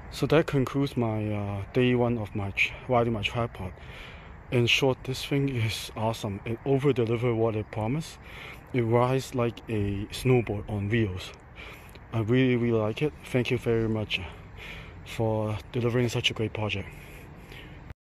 So that concludes my day one of riding my tripod. In short, this thing is awesome. It over-delivered what it promised. It rides like a snowboard on wheels. I really like it. Thank you very much for delivering such a great project.